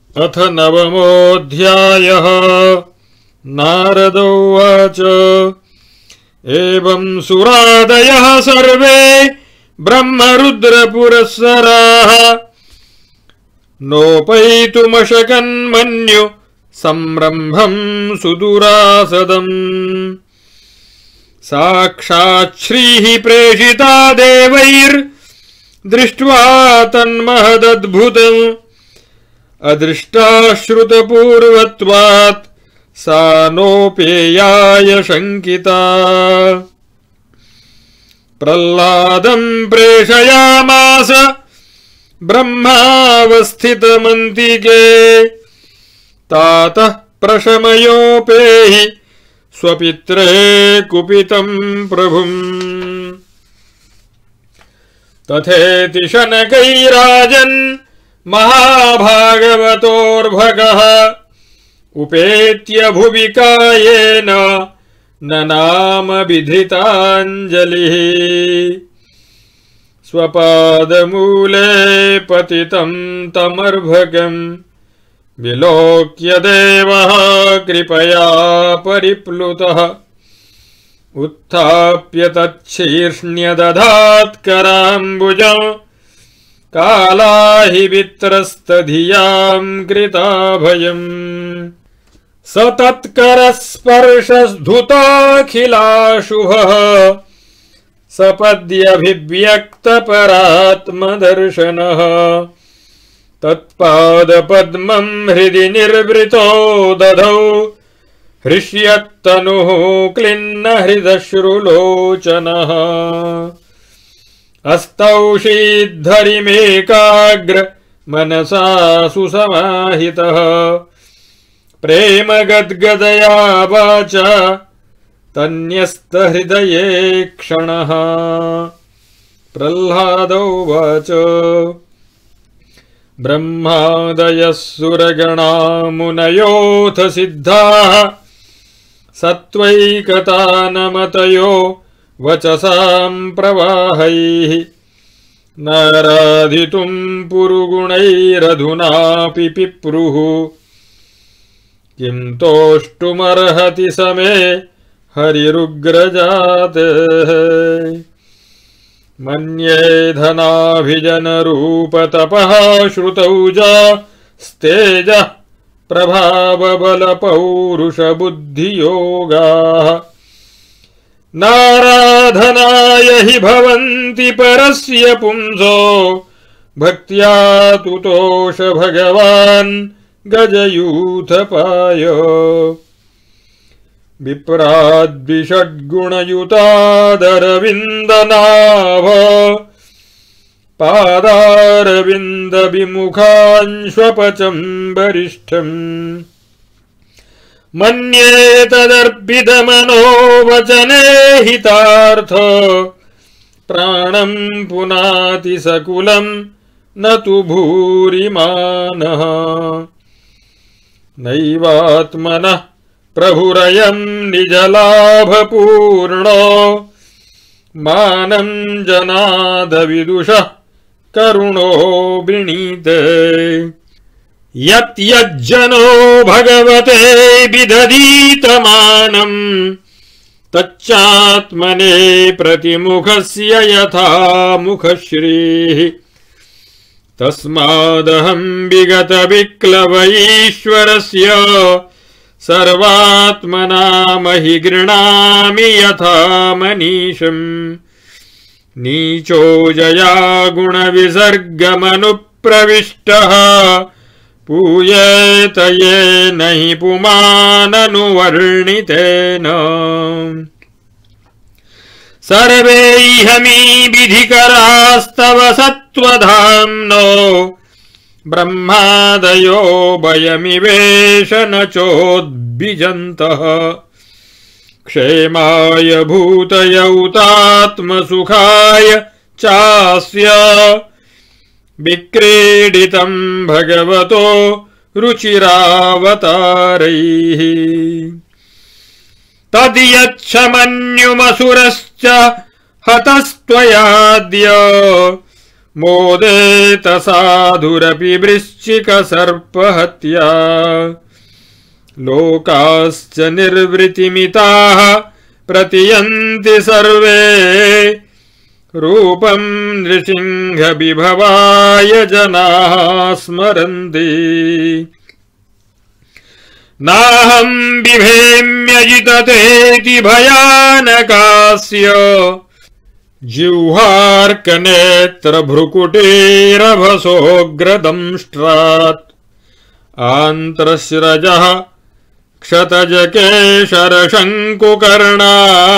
अथ नवमोऽध्यायः। नारद उवाच एवं सुरादयः सर्वे ब्रह्मरुद्रपुरःसराः नोपैतुमशकन्मन्यु संरम्भं सुदुरासदम्। साक्षात् श्रीः प्रेषिता देवैर्दृष्ट्वा तन्महदद्भुतम् अदृष्टाश्रुतपूर्वत्वात् सा नोपेयाय शङ्किता। प्रह्लादं प्रेषयामास ब्रह्मावस्थितमन्तिके तातः प्रशमयोपेहि स्वपित्रे कुपितं प्रभुम्। तथेति शनकैराजन् महाभागवतोर्भगः उपेत्य भुवि कायेन ननाम विधिताञ्जलिः। स्वपादमूले पतितं तमर्भकम् विलोक्य देवः कृपया परिप्लुतः उत्थाप्य तच्छीर्ष्ण्य दधात्कराम्बुजम् कालाहि वित्रस्तधियां कृताभयम्। स तत्करस्पर्शधुताखिलाशुभः सपद्यभिव्यक्तपरात्मदर्शनः तत्पादपद्मं हृदि निर्वृतो दधौ हृष्यत्तनुः क्लिन्न हृदश्रुलोचनः। अस्तौषीद्धरिमेकाग्र मनसा सुसमाहितः प्रेम गद्गदया वाचा तन्यस्तहृदये क्षणः। प्रह्लाद उवाच ब्रह्मादयः सुरगणा मुनयोऽथ सिद्धाः सत्त्वैकतानमतयो वचसां प्रवाहैः नाराधितुं पुरुगुणैरधुनापि पिप्रुः किं तोष्टुमर्हति समे हरिरुग्रजातेः। मन्ये धनाभिजनरूपतपः श्रुतौजा स्तेजः प्रभावबलपौरुषबुद्धियोगाः नाराधनाय हि भवन्ति परस्य पुंसो भक्त्या तुतोष भगवान् गजयूथपाय। विप्राद्विषड्गुणयुतादरविन्दनाभ पादारविन्दविमुखांश्वपचं वरिष्ठम् मन्ये तदर्पितमनो वचने हितार्थ प्राणं पुनाति सकुलं न तु भूरिमानः। नैवात्मनः प्रभुरयं निजलाभपूर्णो मानं जनादविदुषः करुणो वृणीते। यज्जनो भगवते विदधीतमानं तच्चात्मने प्रतिमुखस्य यथा मुखश्रीः। तस्मादहं विगत विक्लव ईश्वरस्य सर्वात्मना महि गृह्णामि यथा मनीषम्। नीचो जया गुणविसर्गमनुप्रविष्टः पूयेत येन हि पुमाननुवर्णितेन। सर्वैहमी विधिकरास्तव सत्त्वधाम्नो ब्रह्मादयो वयमिवेश न चोद्विजन्तः। क्षेमाय भूतयौतात्मसुखाय चास्य विक्रीडितं भगवतो रुचिरावतारैः। तद्यच्छमन्युमसुरश्च हतस्त्वयाद्य मोदेत साधुरपि वृश्चिकसर्पहत्या लोकाश्च निर्वृतिमिताः प्रतियन्ति सर्वे रूपं नृसिंहविभवाय जनाः स्मरन्ति नाहं बिभेम्यजिततेति भयानकास्य जिह्वार्कनेत्रभ्रुकुटीरभसोऽग्रदंष्ट्रात् आन्त्रस्रजः क्षतजकेशरशङ्कुकर्णा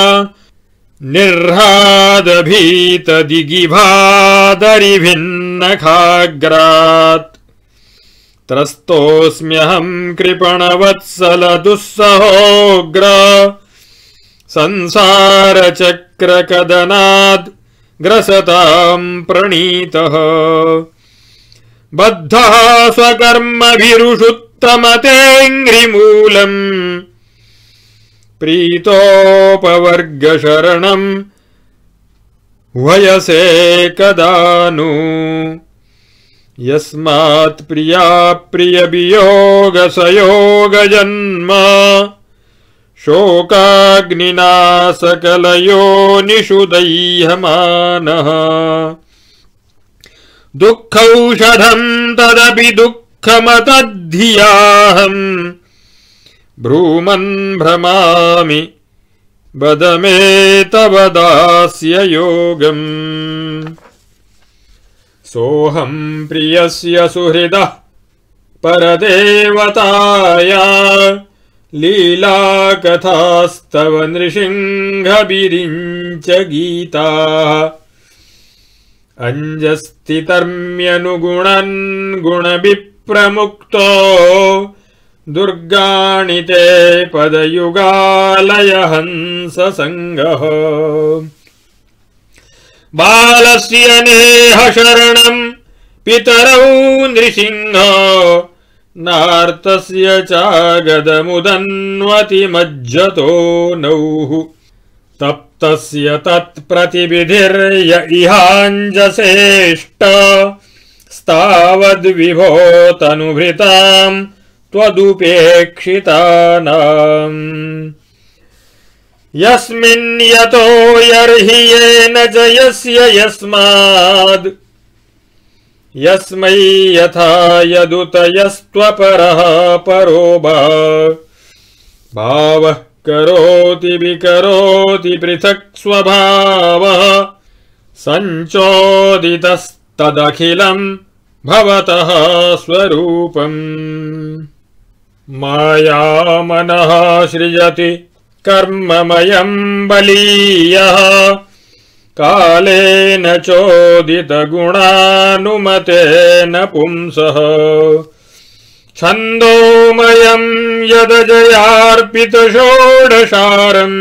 निर्हादभीतदिगिभादरिभिन्नखाग्रात् त्रस्तोऽस्म्यहं कृपणवत्सलदुस्सहोग्र संसारचक्रकदनाद् ग्रसतां प्रणीतः बद्धः स्वकर्मभिरुषुत्तमतेऽङ्घ्रिमूलम् प्रीतोपवर्गशरणं वयसे कदा नु यस्मात् प्रिया प्रियवियोगसयोगजन्म शोकाग्निना सकलयोनिषु दह्यमानः दुःखौषधं तदपि दुःखमतद्धियाहम् ब्रूमन् भ्रमामि वद मे तव दास्य योगम् सोऽहं प्रियस्य सुहृदः परदेवताया लीलाकथास्तव नृसिंहविरिञ्च गीताः अञ्जस्तितर्म्यनुगुणन् गुणविप्रमुक्तो दुर्गाणि ते पदयुगालय हंससङ्गः बालस्य नेह शरणं पितरौ नृसिंह नार्तस्य चागदमुदन्वति मज्जतो नौः तप्तस्य तत्प्रतिविधिर्य इहाञ्जसेष्ट स्तावद्विभो तनुभृतां त्वदुपेक्षितानाम् यस्मिन् यतो यर्हि येन च यस्य यस्माद् यस्मै यथा यदुत यस्त्वपरः परो भावः करोति विकरोति पृथक् स्वभावः सञ्चोदितस्तदखिलं भवतः स्वरूपम् मायामनः सृजति कर्ममयं बलीयः कालेन चोदितगुणानुमतेन पुंसः छन्दोमयं यदजयार्पितषोडशारम्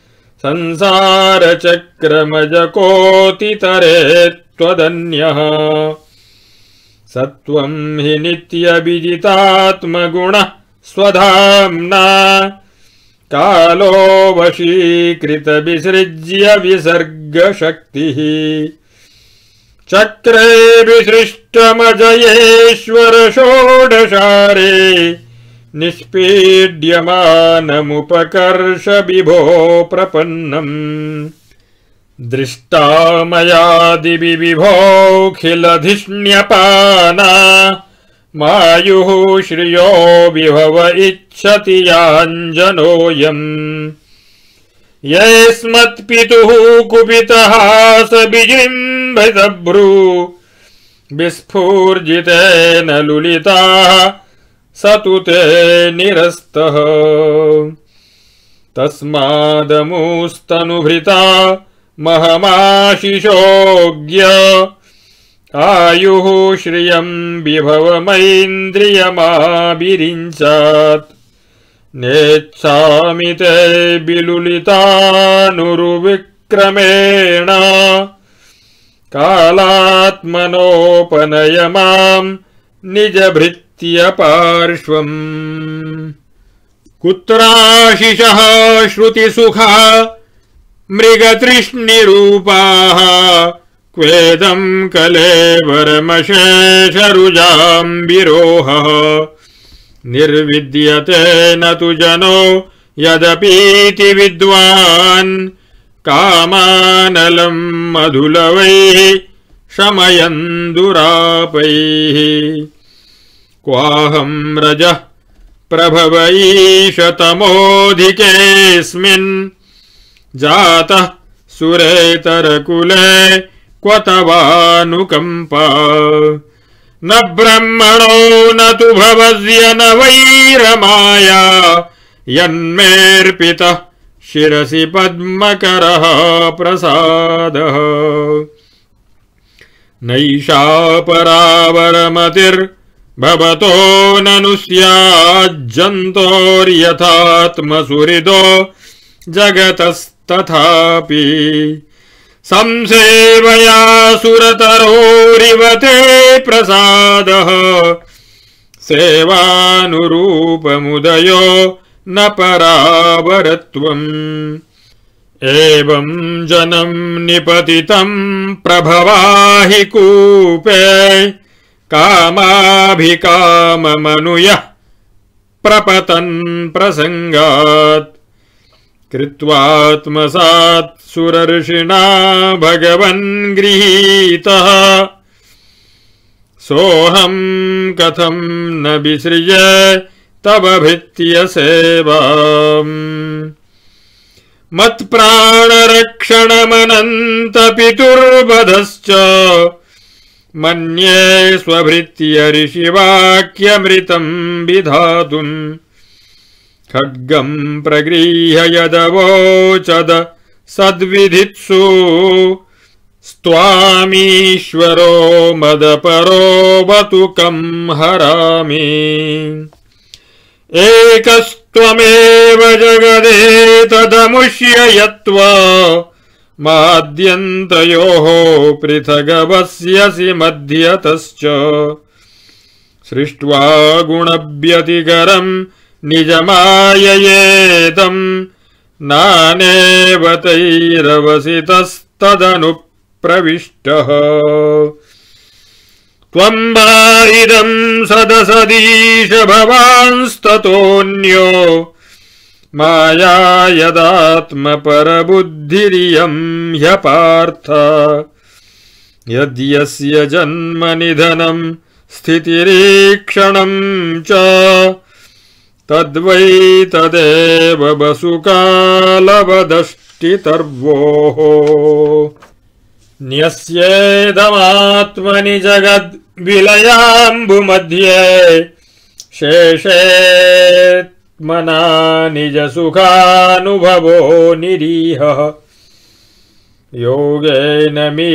संसारचक्रमजकोटितरे त्वदन्यः सत्वं हि नित्यविजितात्मगुणः स्वधाम्ना कालो वशीकृतविसृज्य विसर्गशक्तिः चक्रे विसृष्टमजयेश्वर षोडशारे निष्पीड्यमानमुपकर्ष विभो प्रपन्नम् दृष्टा मयादिवि विभोऽखिलधिष्ण्यपाना मायुः श्रियो विभव इच्छति याञ्जनोऽयम् यस्मत्पितुः कुपितः स विजृम्भितभ्रू विस्फूर्जितेन लुलिताः स तु ते निरस्तः तस्मादमुस्तनुभृता महमाशिषोऽज्ञ आयुः श्रियं विभवमैन्द्रियमाविरिञ्चात् नेच्छामि ते विलुलितानुरुविक्रमेण कालात्मनोपनय मां निजभृत्य पार्श्वम् कुत्राशिषः श्रुतिसुखा मृगतृष्णिरूपाः क्वेदं कलेवरमशेषरुजाम्बिरोहः निर्विद्यते न तु जनो यदपीति विद्वान् कामानलं मधुलवैः शमयन् दुरापैः क्वाहं रजः प्रभव ईशतमोऽधिकेऽस्मिन् जातः सुरेतरकुले क्व तवानुकम्पा न ब्रह्मणो न तु भवस्य न वैरमाया यन्मेऽर्पितः शिरसि पद्मकरः प्रसादः नैषा परावरमतिर्भवतो ननु स्याज्जन्तोर्यथात्मसुहृदो जगतस्तथापि संसेवया सुरतरोरिव ते प्रसादः सेवानुरूपमुदयो न परावरत्वम् एवं जनं निपतितं प्रभवाहि कूपे कामाभिकाममनुयः प्रपतन् प्रसंगात् कृत्वात्मसात् सुरर्षिणा भगवन् गृहीतः सोऽहं कथं न विसृजे तव भृत्य सेवाम् मत्प्राणरक्षणमनन्त पितुर्वधश्च मन्ये स्वभृत्य ऋषिवाक्यमृतं विधातुम् खड्गं प्रगृह्य यदवोचद सद्विधित्सु स्त्वामीश्वरो मदपरो बतुकं हरामि एकस्त्वमेव जगदेतदमुष्य यत्त्वा माद्यन्तयोः पृथगवस्यसि मध्यतश्च सृष्ट्वा गुणव्यतिकरं निजमाययेदं नानेव तैरवसितस्तदनुप्रविष्टः त्वं बाहिदं सदसदीश भवांस्ततोऽन्यो माया यदात्मपरबुद्धिरियं ह्यपार्थ यद्यस्य जन्म निधनं स्थितिरीक्षणं च तद्वै तदेव वसुकालवदष्टितर्वोः न्यस्येदमात्मनि जगद्विलयाम्बुमध्ये शेषेत्मना निजसुखानुभवो निरीहः योगेन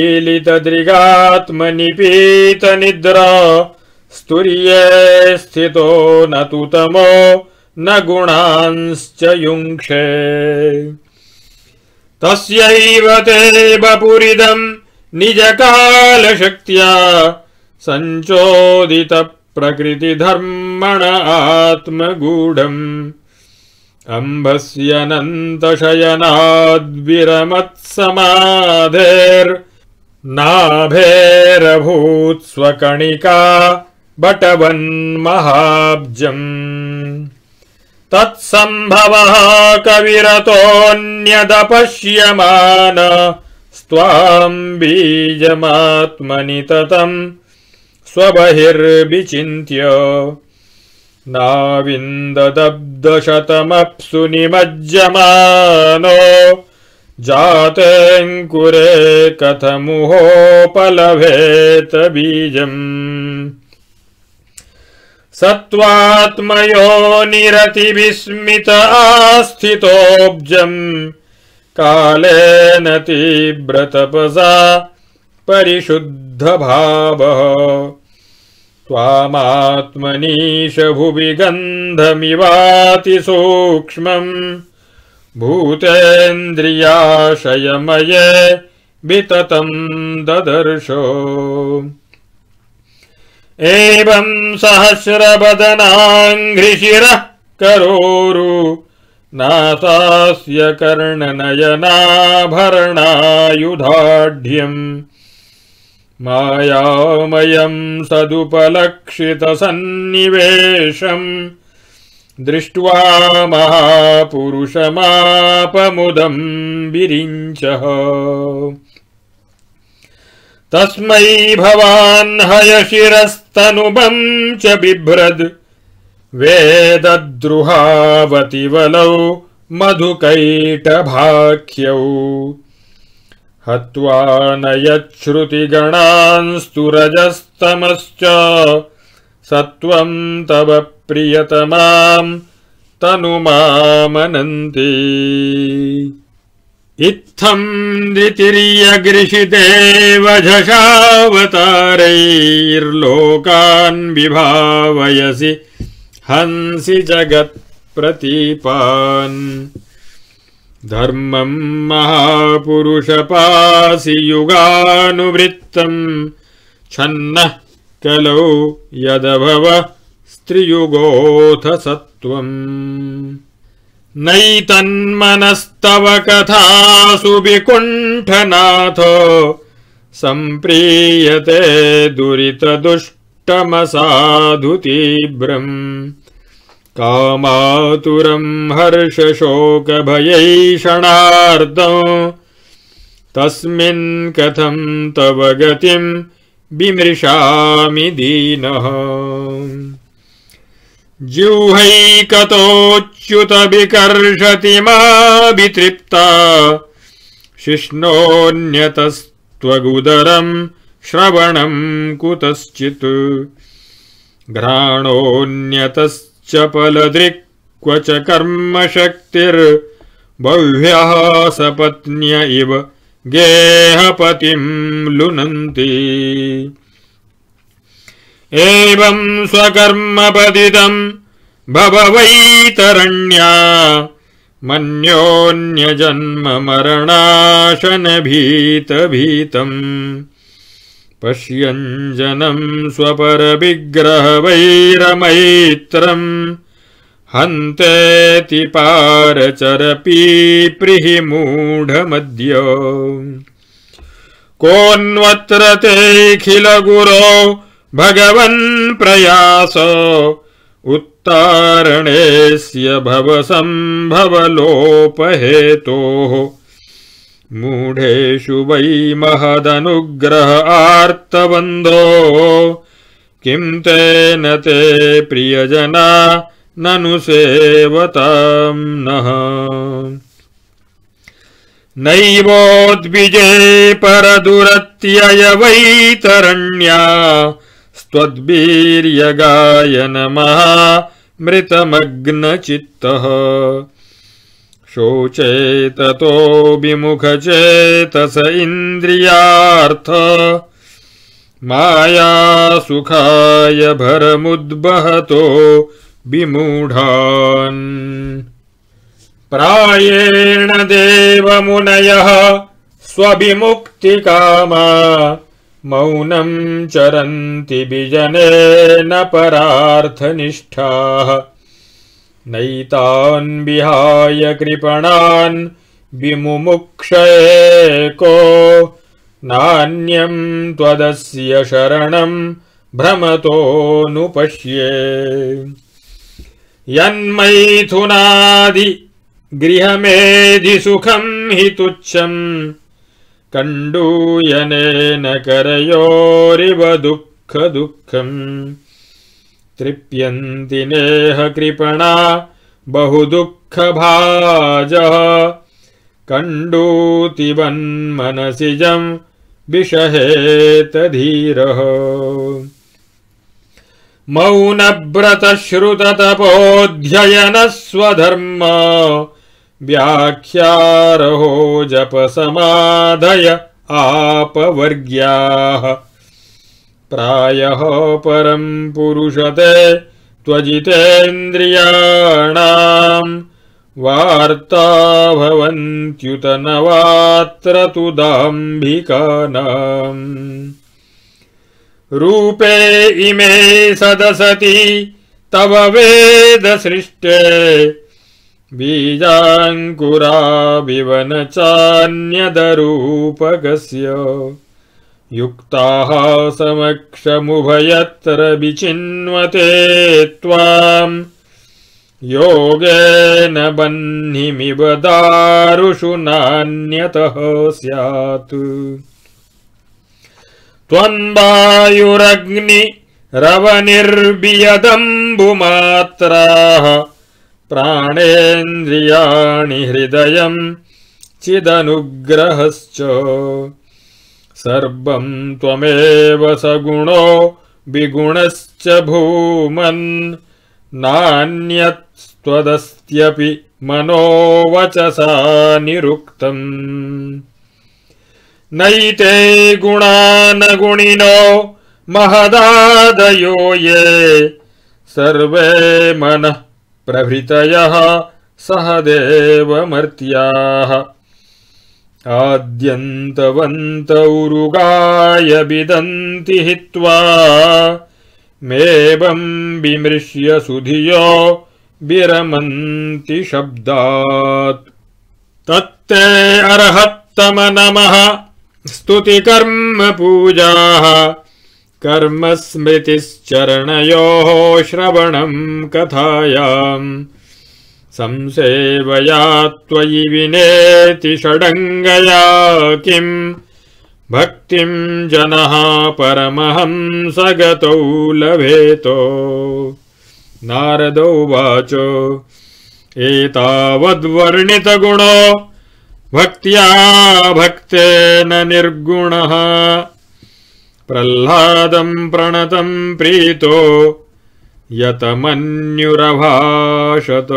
मीलितदृगात्मनिपीतनिद्रा स्तुर्ये स्थितो न तु तमो न गुणांश्च युङ्क्षे तस्यैव ते वपुरिदं निजकालशक्त्या सञ्चोदित प्रकृतिधर्मण आत्मगूढम् अम्भस्यनन्तशयनाद्विरमत्समाधेर्नाभेरभूत् स्वकणिका बटवन्महाब्जम् तत्सम्भवः कविरतोऽन्यदपश्यमान स्त्वां बीजमात्मनि ततं स्वबहिर्विचिन्त्य नाविन्ददब्धशतमप्सु निमज्जमानो जातेऽङ्कुरे कथमुहोपलभेत बीजम् सत्त्वात्मयोनिरतिविस्मित आस्थितोऽब्जम् कालेन तीव्रतपसा परिशुद्धभावः त्वामात्मनीश भुवि गन्धमिवातिसूक्ष्मम् भूतेन्द्रियाशयमये विततं ददर्शो एवं सहस्रवदनाङ्घ्रिशिरः करोरु नासास्य कर्णनयनाभरणायुधाढ्यम् मायामयं सदुपलक्षितसन्निवेशम् दृष्ट्वा महापुरुषमापमुदं विरिञ्चः। तस्मै भवान् हयशिरस्तनुबं च बिभ्रद् वेदद्रुहावतिवलौ मधुकैटभाख्यौ हत्वा नयच्छ्रुतिगणांस्तु रजस्तमश्च सत्वं तव प्रियतमां तनुमामनन्ति। इत्थं द्वितीर्यगृषितेव झषावतारैर्लोकान् विभावयसि हंसि जगत्प्रतीपान्। धर्मं महापुरुषपासि युगानुवृत्तं छन्नः कलौ यदभव स्त्रियुगोऽथ सत्वम्। नैतन्मनस्तव कथासु विकुण्ठनाथ सम्प्रीयते दुरितदुष्टमसाधु तीव्रम्। कामातुरं हर्षशोकभयैषणार्दं तस्मिन् कथं तव गतिं विमृशामि दीनः। जिह्वैकतोच्युत विकर्षति मा वितृप्ता शिष्णोऽन्यतस्त्वगुदरं श्रवणं कुतश्चित्। घ्राणोऽन्यतश्च फलदृक् क्व च कर्मशक्तिर्बह्व्यः सपत्न्य इव गेहपतिं लुनन्ति। एवं स्वकर्मपतितं भव वैतरण्या मन्योऽन्यजन्ममरणाशनभीतभीतम्। पश्यञ्जनं स्वपरविग्रहवैरमैत्रम् हन्तेति पारचरपीप्रिहि मूढमद्य। कोऽन्वत्र तेऽखिलगुरो भगवन् प्रयास उत्तारणेऽस्य भवसम्भवलोपहेतोः। मूढेषु वै महदनुग्रह आर्तबन्धो किं तेन ते प्रियजना ननु सेवतां नः। नैवोद्विजे परदुरत्यय वैतरण्या स्त्वद्वीर्यगायनमहामृतमग्नचित्तः। शोचे ततो विमुखचेतस इन्द्रियार्थ मायासुखाय भरमुद्बहतो विमूढान्। प्रायेण देवमुनयः स्वविमुक्तिकामा मौनं चरन्ति विजनेन परार्थनिष्ठाः। नैतान् विहाय कृपणान् विमुमुक्षएको नान्यं त्वदस्य शरणं भ्रमतोऽनुपश्ये। यन्मैथुनादि गृहमेधिसुखं हि तुच्छं कण्डूयनेन करयोरिव दुःखदुःखम्। तृप्यन्ति नेह कृपणा बहुदुःखभाजः कण्डूतिवन्मनसिजं विषहेत धीरः। मौनव्रतश्रुततपोऽध्ययनः स्वधर्म व्याख्यारहो जपसमाधय आपवर्ग्याः। प्रायः परं पुरुषते त्वजितेन्द्रियाणां वार्ता भवन्त्युत नवात्र तु दाम्भिकानाम्। रूपे इमे सदसति तव वेदसृष्टे बीजाङ्कुरा विवन चान्यदरूपकस्य। युक्ताः समक्षमुभयत्र विचिन्वते त्वाम् योगेन बह्निमिव दारुषु नान्यतः स्यात् त्वन्वायुरग्निरवनिर्बियदम्बुमात्राः प्राणेन्द्रियाणि हृदयम् चिदनुग्रहश्च सर्वं त्वमेव सगुणो विगुणश्च भूमन् नान्यत्त्वदस्त्यपि मनोवचसा निरुक्तम् नैते गुणानगुणिनो महदादयो ये सर्वे मनः प्रभृतयः सहदेवमर्त्याः आद्यन्तवन्त उरुगाय विदन्ति हित्वा मेवं विमृश्य सुधियो विरमन्ति शब्दात् तत्ते अर्हत्तम नमः स्तुतिकर्म पूजाः कर्म स्मृतिश्चरणयोः श्रवणं कथायाम् संसेवया त्वयि विनेति षडङ्गया किम् भक्तिं जनः परमहंसगतौ लभेतो नारदोवाच एतावद्वर्णितगुणो भक्त्या भक्तेन निर्गुणः प्रह्लादं प्रणतं प्रीतो यतमन्युरभाषत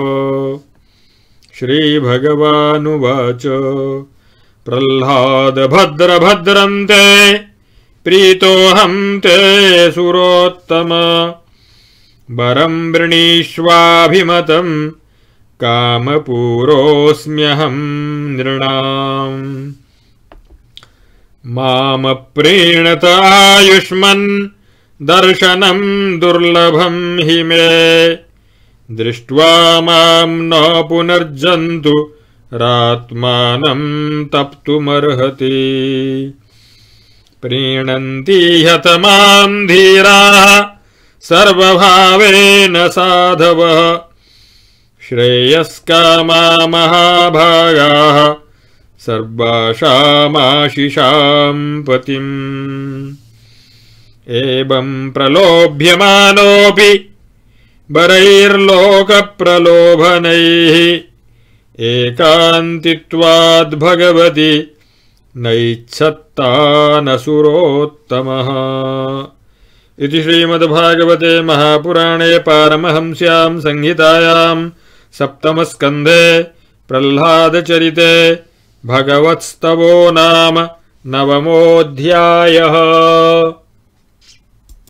श्रीभगवानुवाच प्रह्लाद भद्र भद्रं ते प्रीतोऽहं ते सुरोत्तम वरं वृणीष्वाभिमतं कामपूरोऽस्म्यहं नृणाम् मामप्रीणत आयुष्मन् दर्शनं दुर्लभं हि मे दृष्ट्वा मां न पुनर्जन्तु रात्मानं तप्तुमर्हति प्रीणन्ति ह्यतमां धीराः सर्वभावेन साधवः श्रेयस्कामा महाभागाः सर्वाशामाशिषां पतिम् एवं प्रलोभ्यमानोऽपि वरैर्लोकप्रलोभनैः एकान्तित्वाद् भगवति नैच्छत्तानसुरोत्तमः इति श्रीमद्भागवते महापुराणे पारमहंस्यां संहितायां सप्तमस्कन्धे प्रह्लादचरिते भगवत्स्तवो नाम नवमोऽध्यायः।